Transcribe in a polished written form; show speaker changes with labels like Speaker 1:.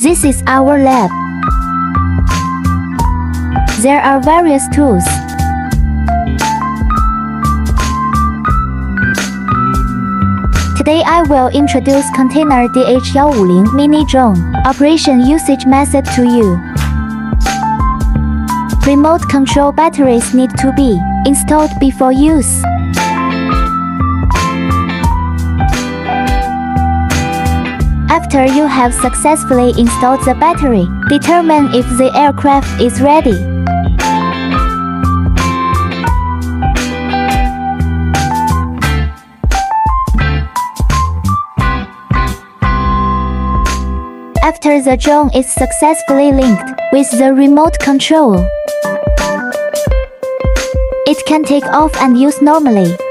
Speaker 1: This is our lab. There are various tools. Today I will introduce container DH150 mini drone operation usage method to you. Remote control batteries need to be installed before use. After you have successfully installed the battery, determine if the aircraft is ready. After the drone is successfully linked with the remote control, it can take off and use normally.